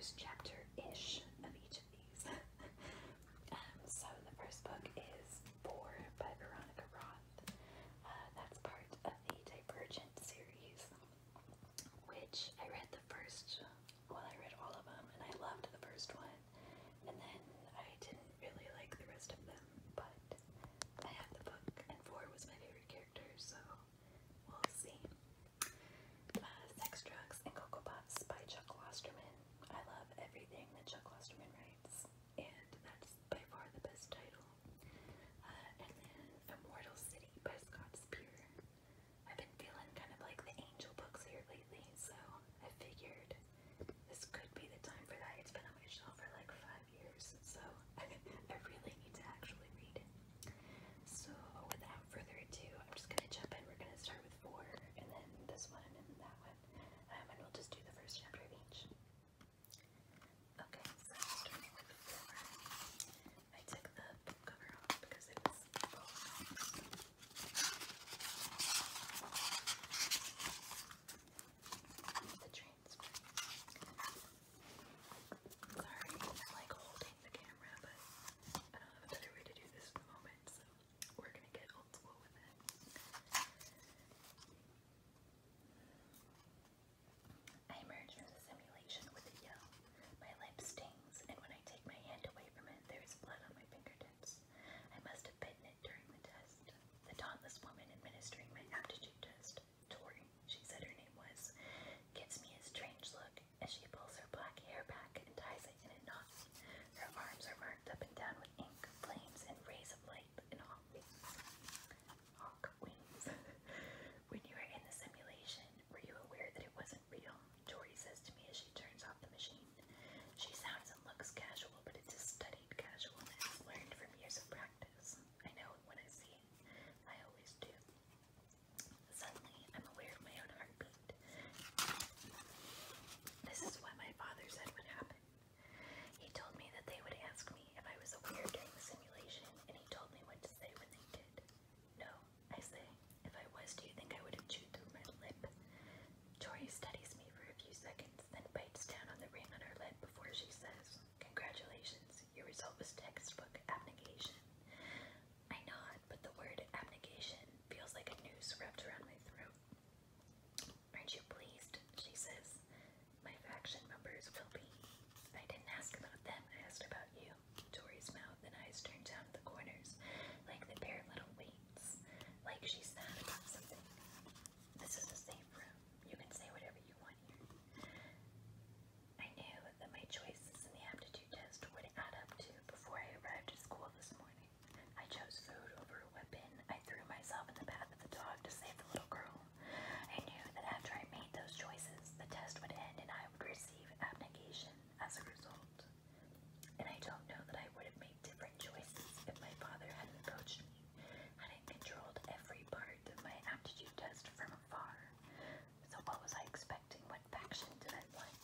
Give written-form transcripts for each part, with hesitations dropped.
first chapter-ish of each of these. So the first book is Four by Veronica Roth. That's part of the Divergent series, which I read the first, well, I read all of them, and I loved the first one, and then I didn't really like the rest of them, but I have the book, and Four was my favorite character, so we'll see. Sex, Drugs, and Cocoa Pops by Chuck Klosterman. I love everything that Chuck Klosterman writes, and that's by far the best title. And then Immortal City by Scott Spear. I've been feeling kind of like the angel books here lately, so I figured this could be the time for that. It's been on my shelf for like 5 years, so I really need to actually read it. So without further ado, I'm just gonna jump in. We're gonna start with Four, and then this one, and then that one, and we'll just do the first chapter of each. Okay, so starting with Four. I took the book cover off because it was falling off. The transcript. Sorry, I'm like holding the camera, but I don't have a better way to do this at the moment, so we're gonna get old school with it. I emerge from the simulation with a yell. My lip stings, and when I take my hand away from it, there is blood on my fingertips. I must have bitten it during the test. The dauntless woman administering my aptitude test, Tori, she said her name was, gives me a strange look as she pulls her black hair back and ties it in a knot. Her arms are marked up and down with ink, flames, and rays of light and hawk wings. Hawk wings. When you were in the simulation, were you aware that it wasn't real? Tori says to me as she turns off the machine. She sounds and looks casual, but it's a studied casualness learned from years of practice. I know it when I see it. I always do. Suddenly, I'm aware of my own heartbeat. This is what my father said would happen. He told me that they would ask me if I was aware during the simulation, and he told me what to say when they did. No, I say. If I was, do you think I would have chewed through my lip? Tori studies me for a few seconds, then bites down on the ring on her lip before she says, "Congratulations, your result was textbook abnegation." I nod, but the word abnegation feels like a noose wrapped around my throat. Aren't you pleased? She says. My faction members will be. I didn't ask about them, I asked about you. Tori's mouth and eyes turned down to the corners, like the bare little weights, like she's sad about something. This is a safe room. You can say whatever you want here. I knew that my choices in the aptitude test would add up to before I arrived at school this morning. I chose food over a weapon. I threw myself in the bath of the dog to save the little girl. I knew that after I made those choices, the test would end and I would receive abnegation as a result. And I don't know that I would have made different choices if my father hadn't coached me, hadn't controlled every part of my aptitude test from afar. So what was I expecting? What faction did I want?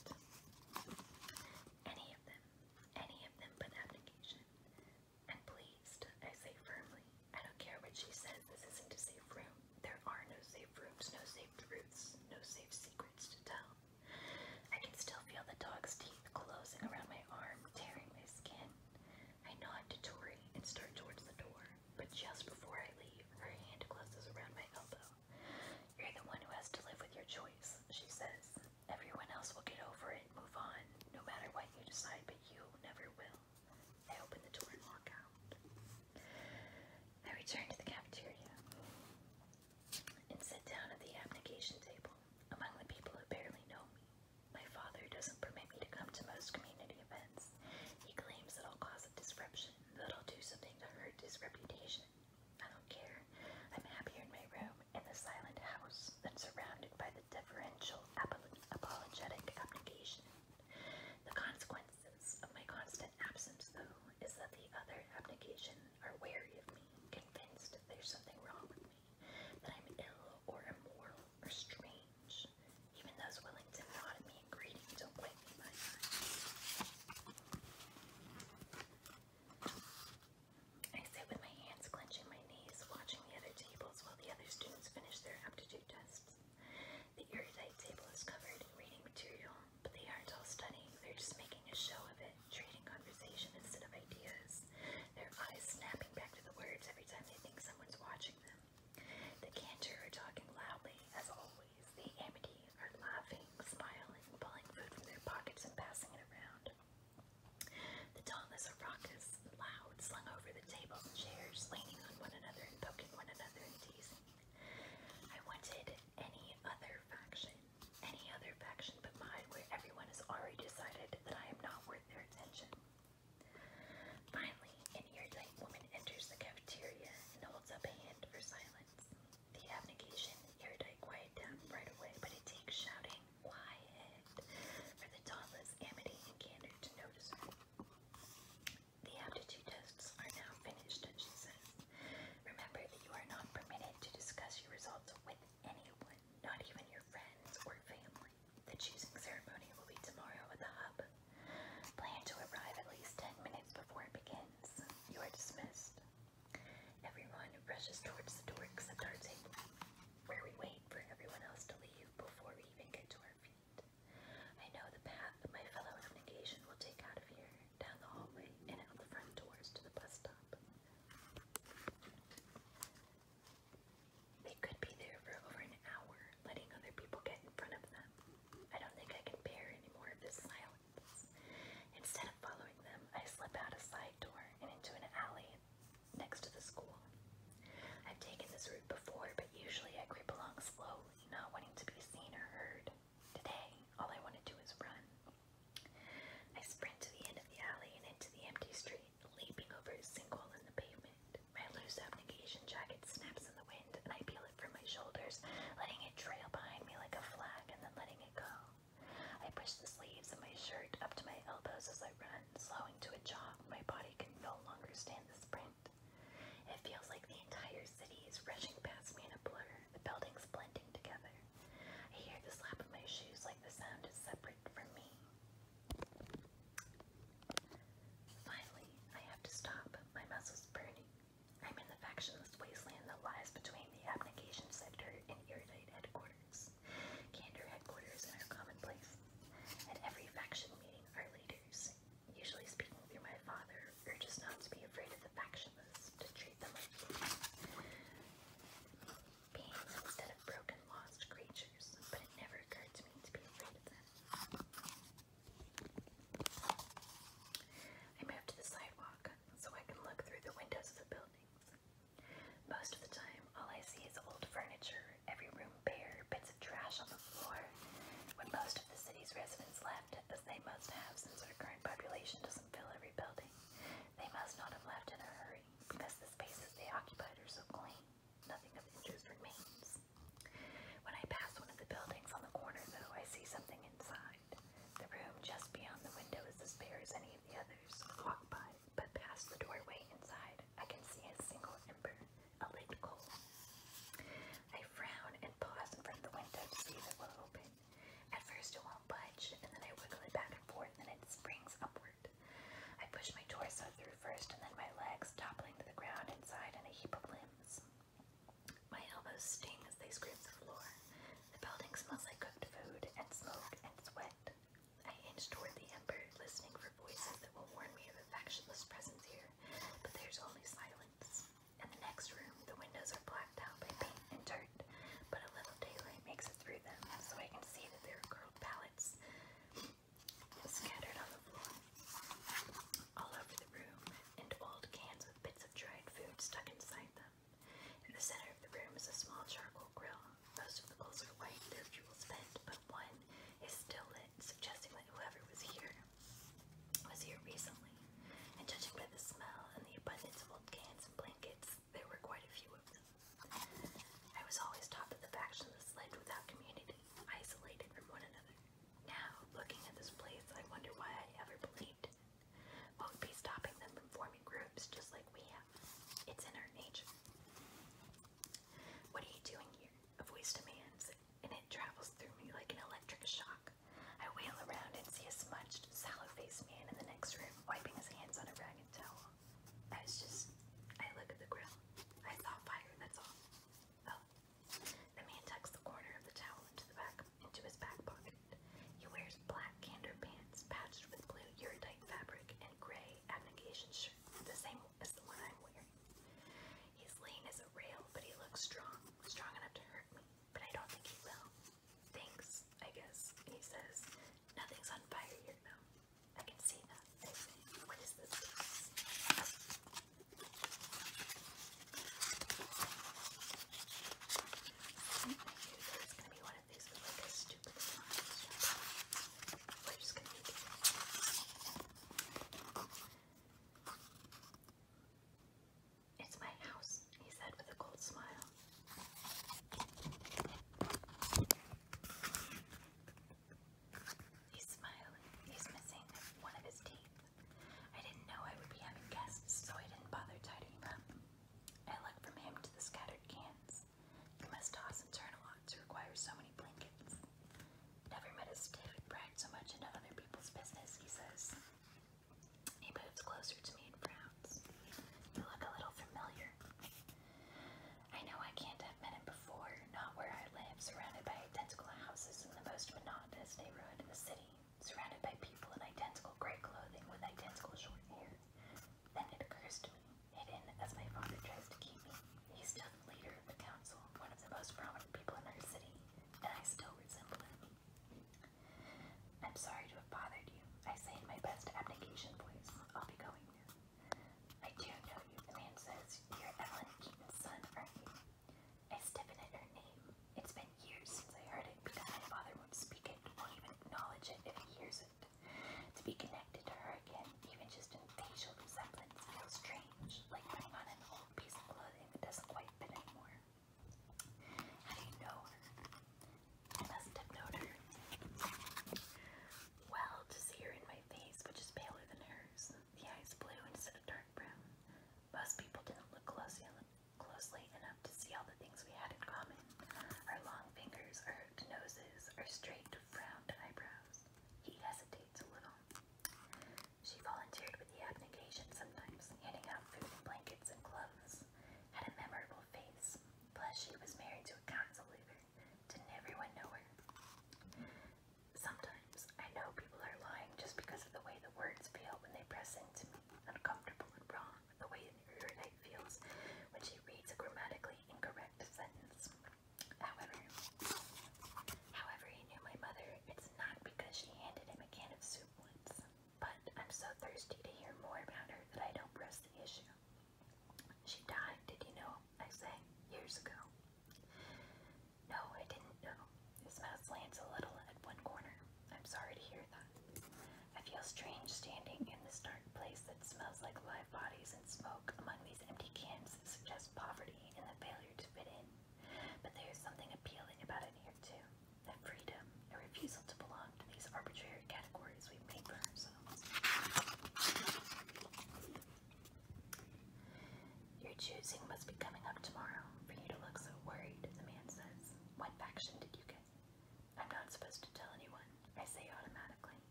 Any of them but abnegation. I'm pleased, I say firmly. I don't care what she says, this isn't a safe room. There are no safe rooms, no safe truths, no safe secrets to tell. I can still feel the dog's teeth closing around my arm, tearing my skin. I nod to Tori and start towards the door, but just before I leave, her hand closes around my elbow. You're the one who has to live with your choice, she says. Everyone else will get over it, move on, no matter what you decide, but you never will. I open the door and walk out. I return to the cafeteria and sit down at the abnegation table among the people who barely know me. My father doesn't permit me to come to most community events. He claims that I'll cause a disruption, that I'll do something to hurt his reputation. I don't care. I'm happier in my room, in the silent house, than surrounded by the deferential, apologetic abnegation. The consequences of my constant absence, though, is that the other abnegation are wary of me, convinced that there's something wrong with me, that I'm ill or immoral or strange. Even those willing to nod at me in greeting don't quite meet my eyes. I sit with my hands clenched these residents left, as they must have since our current population doesn't fill every building. They must not have left in a hurry, because the spaces they occupied are so clean. Nothing of interest remains. When I pass one of the buildings on the corner, though, I see something inside. The room just beyond the window is as bare as any of the others. I walk by, but past the doorway inside, I can see a single ember, a lit coal. I frown and pause in front of the window to see if it will open. At first it won't budge, and then I wiggle it back and forth, and it springs upward.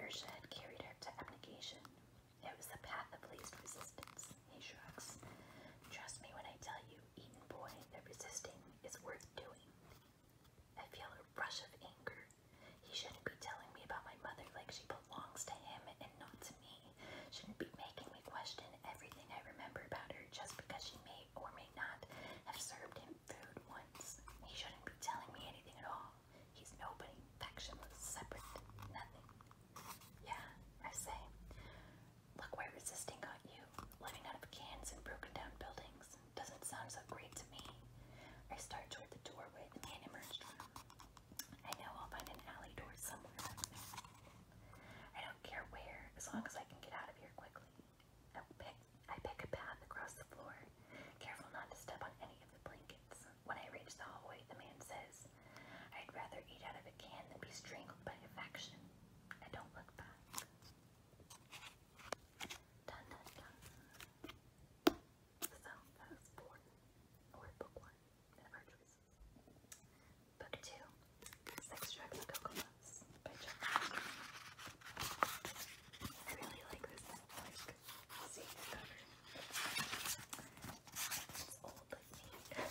inertia had carried her to abnegation. It was the path of least resistance. He shrugs. Trust me when I tell you, Eaton boy, that resisting is worth doing. I feel a rush of anger. He shouldn't be telling me about my mother like she belongs to him and not to me. Shouldn't be making me question everything I remember about her just because she may or may not have served him food once. He shouldn't be telling me anything at all. He's nobody, factionless, separate, nothing. Yeah, I say. Look where resisting got you. Living out of cans and broken down buildings. Doesn't sound so great to me. I start toward the doorway the man emerged from. I know I'll find an alley door somewhere back there. I don't care where, as long as I can get out of here quickly. I pick a path across the floor, careful not to step on any of the blankets. When I reach the hallway, the man says, I'd rather eat out of a can than be strangled by a faction. I don't look back. Dun dun dun. So, that was 4, or book 1, of our choices. Book 2, Sex, Drugs, and Cocoa Puffs by Chuck Palahniuk. I really like this. See the cover. It's old like me.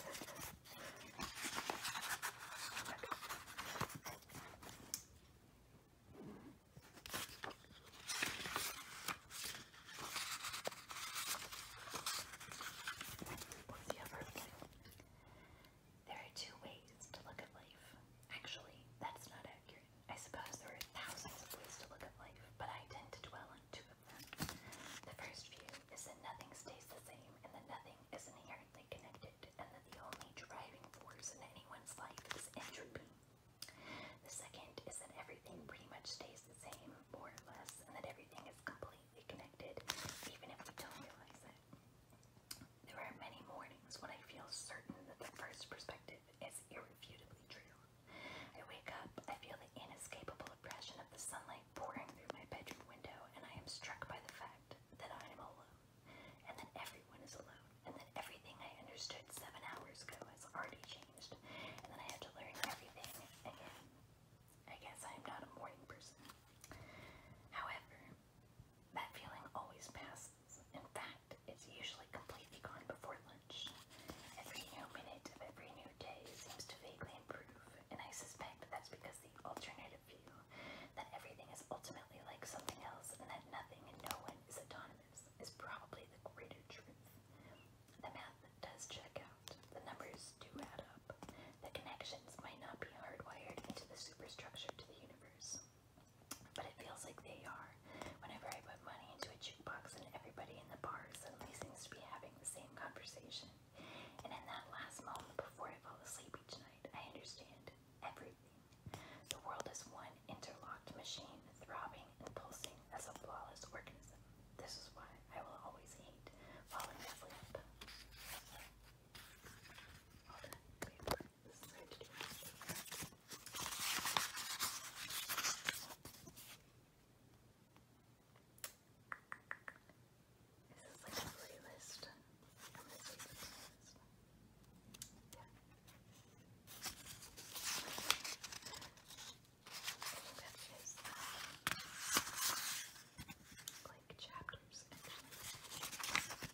What's the other thing? There are 2 ways to look at life. Actually, that's not accurate. I suppose there are thousands of ways to look at life, but I tend to dwell on 2 of them. The first view is that nothing stays the same, and that nothing is inherently connected, and that the only driving force in anyone's life is entropy. The second is that everything pretty much stays the same, more or less, and that everything is completely connected, even if we don't realize it. There are many mornings when I feel certain that the first perspective is irrefutably true. I wake up, I feel the inescapable oppression of the sunlight pouring through my bedroom window, and I am struck by the fact that I am alone, and that everyone is alone, and that everything I understood 7 hours ago has already changed, and that I have to learn everything again. I guess I am not a morning person. However, that feeling always passes. In fact, it's usually completely gone before lunch. Every new minute of every new day seems to vaguely improve, and I suspect that's because the alternative view, that everything is ultimately like something else and that nothing and no one is autonomous, is probably the greater truth. The math does check out. The numbers do add up. The connections might not be hardwired into the superstructure to the universe, but it feels like they are whenever I put money into a jukebox and everybody in the bar suddenly seems to be having the same conversation. And in that last moment before I fall asleep each night, I understand everything. The world is one interlocked machine, throbbing and pulsing as a flawless organism. This is why I will always hate falling asleep. Hold on, wait, this is hard to do. This is like a playlist. I'm gonna save the playlist. Yeah. I think that is like chapters, actually.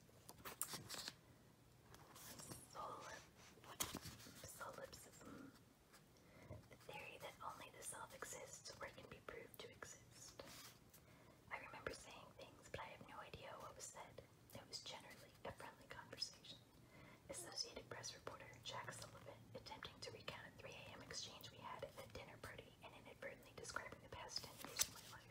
Solipsism. The theory that only the self exists or can be proved to exist. I remember saying things, but I have no idea what was said. It was generally a friendly conversation. Associated Press reporter Jack Sullivan attempting to recount a 3 a.m. exchange we had at a dinner party and inadvertently describing the past 10 years of my life.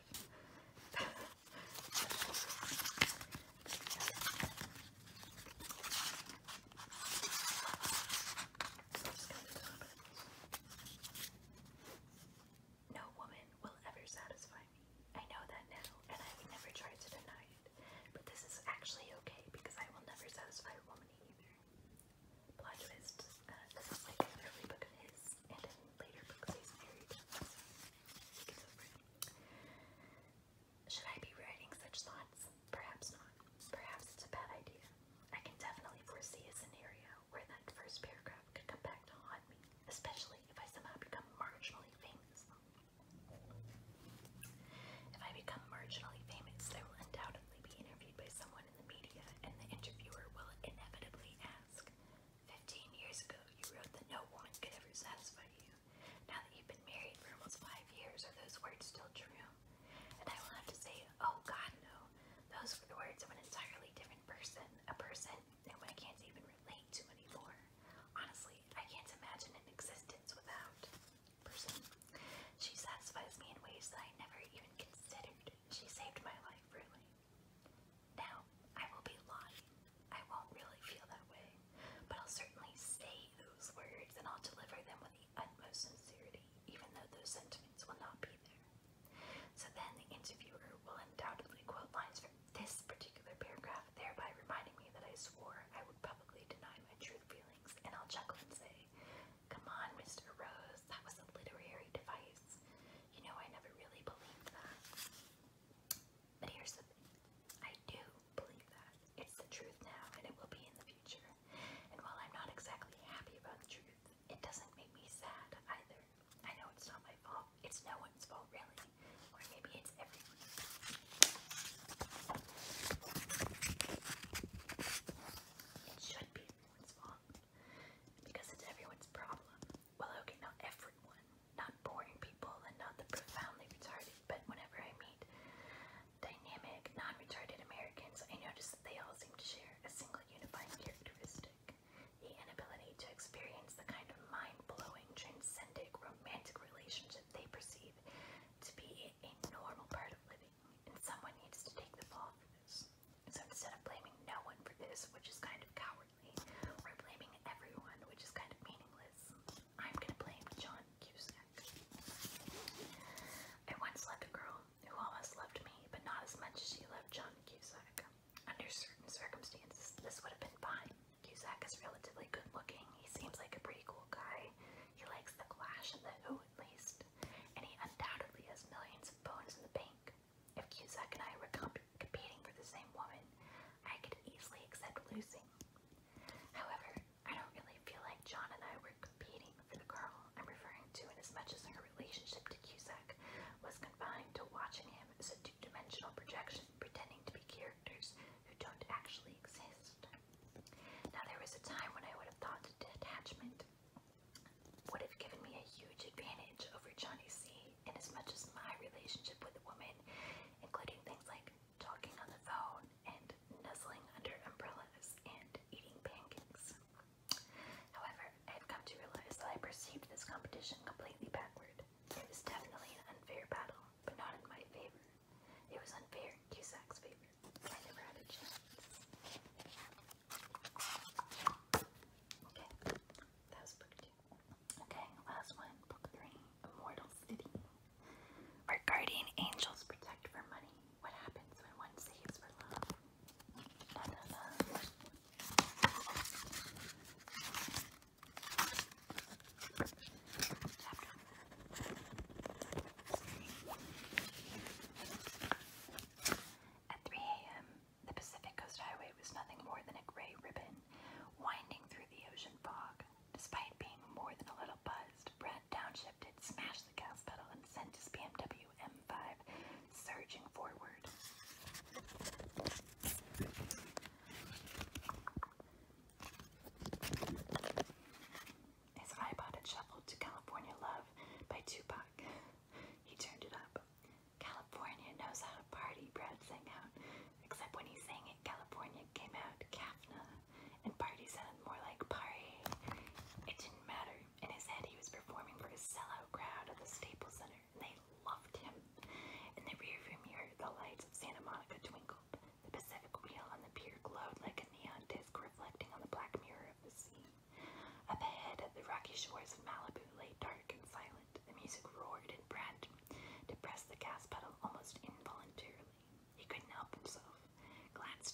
No woman will ever satisfy me. I know that now, and I would never try to deny it. But this is actually okay because I will never satisfy a woman either. Plot twist. This is like an early book of his, and in later books he's married. So he gets over it. Should I be writing such thoughts? Perhaps not. Perhaps it's a bad idea. I can definitely foresee a scenario where that first paragraph could come back to haunt me, especially if I somehow become marginally famous.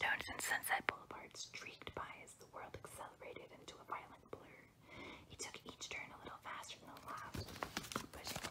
Stones and Sunset Boulevard streaked by as the world accelerated into a violent blur. He took each turn a little faster than the last, pushing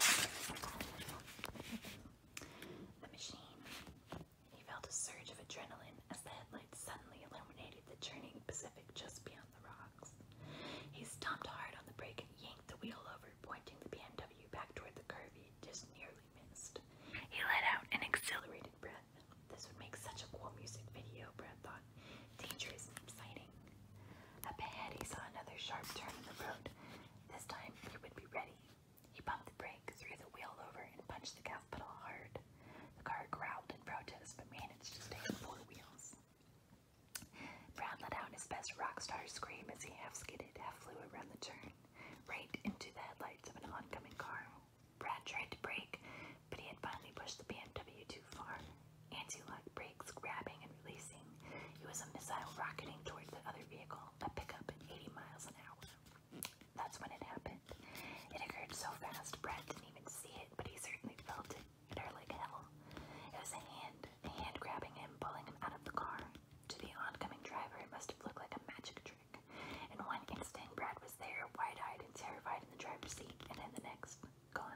the machine. He felt a surge of adrenaline as the headlights suddenly illuminated the churning Pacific just beyond the rocks. He stomped hard on the brake and yanked the wheel over, pointing the BMW back toward the curve he had just nearly missed. He let out an exhilarated breath. This would make such a cool music video, Brad thought. Dangerous and exciting. Up ahead, he saw another sharp turn in the road. This time, he would be ready. He pumped the brake, threw the wheel over, and punched the gas pedal hard. The car growled in protest, but managed to stay on four wheels. Brad let out his best rock star scream as he half skidded, half flew around the turn, right into the headlights of an oncoming car. Brad tried to brake, but he had finally pushed the BMW too far. Anti-lock brakes grabbing and releasing. He was a missile rocketing toward the other vehicle, a pickup at 80 miles an hour. That's when it happened. It occurred so fast, Brad didn't even see it, but he certainly felt it. It hurt like hell. It was a hand grabbing him, pulling him out of the car. To the oncoming driver, it must have looked like a magic trick. In one instant, Brad was there, wide-eyed and terrified in the driver's seat, and in the next, gone.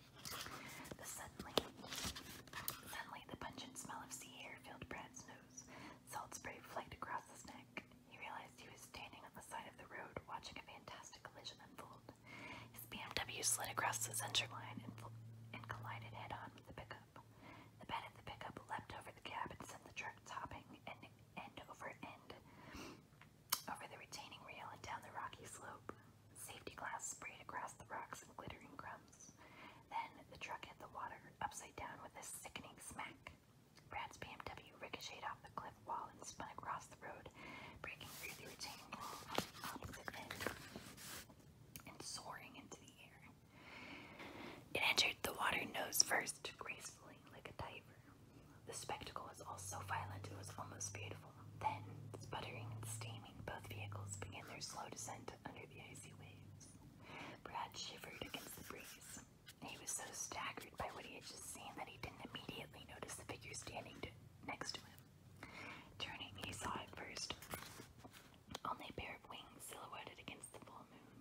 Suddenly, the pungent smell of sea air filled Brad's nose. Salt spray flagged across his neck. He realized he was standing on the side of the road, watching a fantastic collision unfold. His BMW slid across the center line and collided head-on with the pickup. The bed of the pickup leapt over the cab and sent the truck topping end over end over the retaining rail and down the rocky slope. Safety glass sprayed across the rocks and glittering crumbs. Then the truck hit the water, upside down with a sickening smack. Brad's BMW ricocheted off the cliff wall and spun across the road, breaking through the retaining wall on the opposite end and soaring into the air. It entered the water nose first, gracefully, like a diver. The spectacle was all so violent it was almost beautiful. Then, sputtering and steaming, both vehicles began their slow descent under the icy waves. Brad shivered against the breeze. He was so staggered by what he had just seen that he didn't immediately notice the figure standing next to him. Turning, he saw at first only a pair of wings silhouetted against the full moon.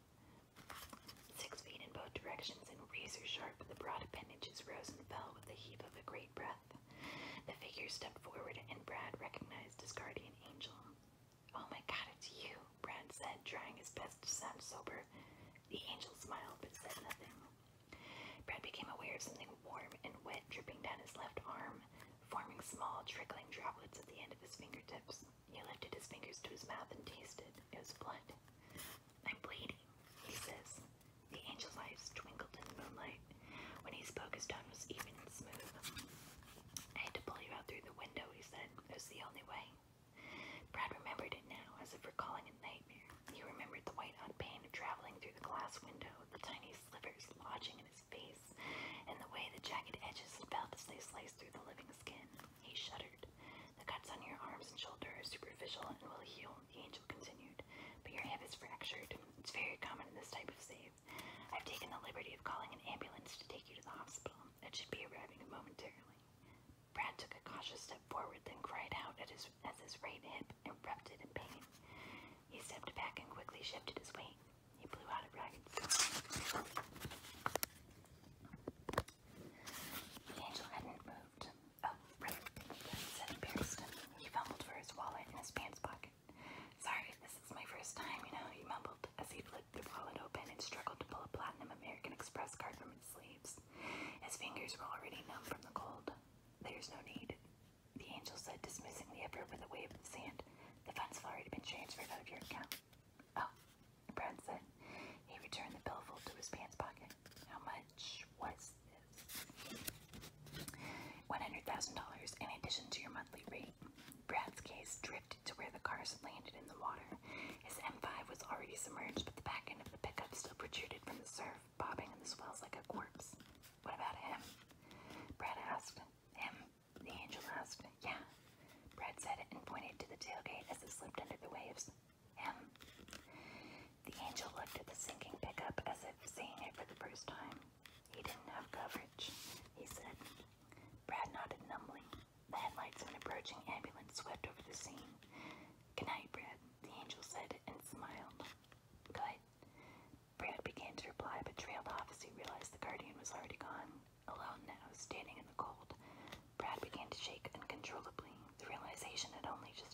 6 feet in both directions and razor sharp, the broad appendages rose and fell with the heave of a great breath. The figure stepped forward, and Brad recognized his guardian angel. "Oh my God, it's you," Brad said, trying his best to sound sober. The angel smiled but said nothing. Brad became aware of something warm and wet dripping down his left arm, forming small, trickling droplets at the end of his fingertips. He lifted his fingers to his mouth and tasted. It was blood. "I'm bleeding," he says. The angel's eyes twinkled in the moonlight. When he spoke, his tone was even and smooth. "I had to pull you out through the window," he said. "It was the only way." Brad remembered it now, as if recalling a nightmare. He remembered the white-hot pain of traveling through the glass window, the tiny slivers lodging in his face, and the way the jagged edges had felt as they sliced through the living skin. He shuddered. "The cuts on your arms and shoulder are superficial and will heal," the angel continued. "But your hip is fractured. It's very common in this type of save. I've taken the liberty of calling an ambulance to take you to the hospital. It should be arriving momentarily." Brad took a cautious step forward, then cried out as his right hip erupted in pain. He stepped back and quickly shifted his weight. He blew out a ragged smoke. The angel hadn't moved. "Oh, right," said embarrassed. He fumbled for his wallet in his pants pocket. "Sorry, this is my first time, he mumbled as he flipped the wallet open and struggled to pull a Platinum American Express card from its sleeves. His fingers were already numb from the cold. "There's no need," the angel said, dismissing the effort with a wave of his hand. "The funds have already been transferred out of your account." "Oh," Brad said. He returned the billfold to his pants pocket. "How much was this?" $100,000 in addition to your monthly rate. Brad's gaze drifted to where the cars landed in the water. His M5 was already submerged, but the back end of the pickup still protruded from the surf, bobbing in the swells like a corpse. "What about him?" Brad asked. "Him?" the angel asked. "Yeah." Brad said it and pointed to the tailgate as it slipped under the waves. "Him." The angel looked at the sinking pickup as if seeing it for the first time. "He didn't have coverage," he said. Brad nodded numbly. The headlights went abrupt approaching ambulance swept over the scene. "Good night, Brad," the angel said and smiled. "Good." Brad began to reply, but trailed off as he realized the guardian was already gone. Alone now, standing in the cold, Brad began to shake uncontrollably. The realization had only just